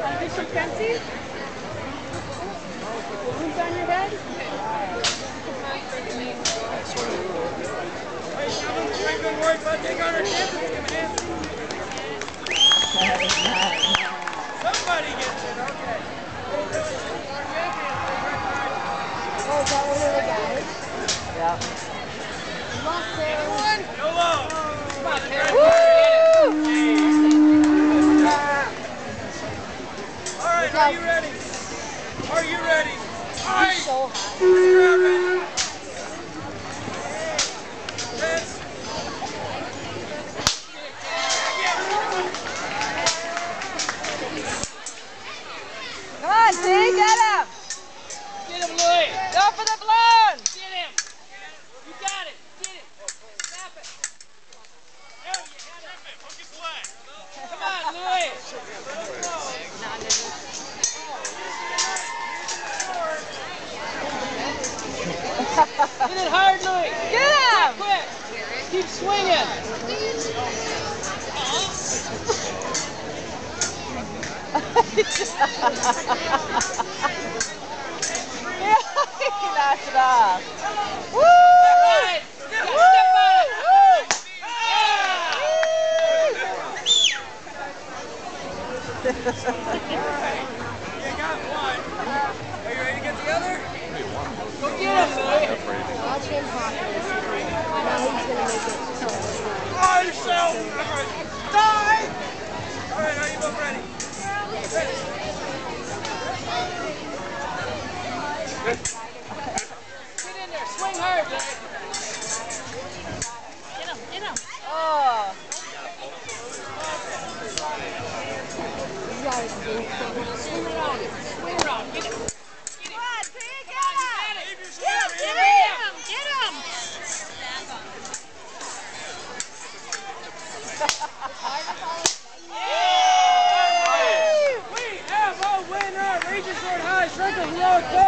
Do some fencing? Balloons on your head? Good work, bud. Take on our chances. Give a hand. Somebody gets it. Okay. Oh, is that one of the guys? Yeah. Anyone? Go low. Come on, Karen. All right, are you ready? Are you ready? All right. He's so high. Come on, T, get him! Get him, Louie. Go for the balloon! Get him. You got it. Get it. Snap it. There, you had it. Hook his leg. Come on, Louie. Get it hard, Louie. Get him! Quick. Keep swinging. He knocked it off. Woo! Right. Step on it. Alright. You got one. Are you ready to get the other? Go get him, Louie. Watch him hop this. Now he's going to make it so much. Oh, yourself. Die. Alright, are you both ready? Ready. Get in there. Swing hard, Louie. Get him, get him. Oh. Swing around. Swing around. Get it. Come on, T, get him! Get Get him. We have a winner. Raise your sword high. Circle below.